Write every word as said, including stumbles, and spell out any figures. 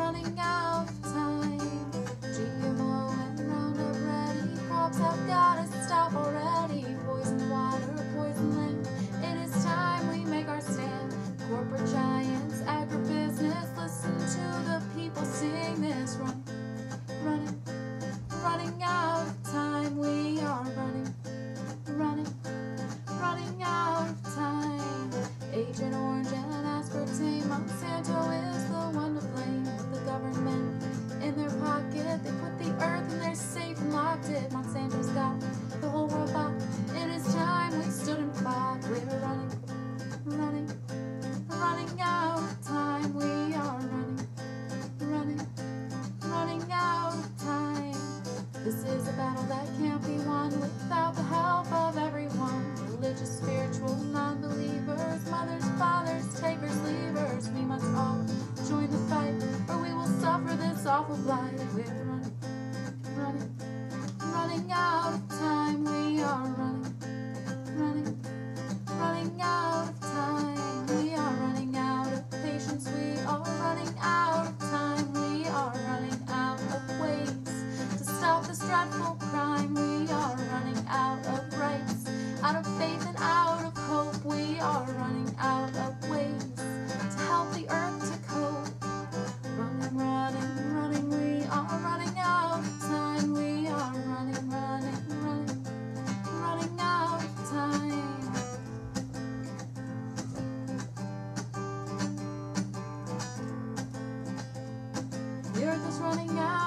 running out of time. G M O and Roundup ready, crops have gotta stop already. Poison water, poison land, it is time we make our stand. Corporate giants, agribusiness, listen to the people sing this. Run, running, running out of time. We are running, running, running out of time. Agent Orange and aspartame, Monsanto is the one to blame. With the government in their pocket, they put the earth in their safe and locked it. Monsanto's got the whole world bought. It is time we stood and fought. We're running, running, running out of time. We are running, running, running out of time. This is a battle that can't be won without the help of everyone. Religious, spiritual, non-believers, mothers, fathers, takers, leavers. We must all join the fight, or we will suffer this awful blight. We're running, running, running out of time. We are running, running, running out of time. We are running out of patience. We are running out of time. We are running out of ways to stop this dreadful crime. We are running out of rights, out of faith and out of hope. We are running out of ways to help the earth to cope. Running, running, running, we are running out of time. We are running, running, running, running out of time. The earth is running out.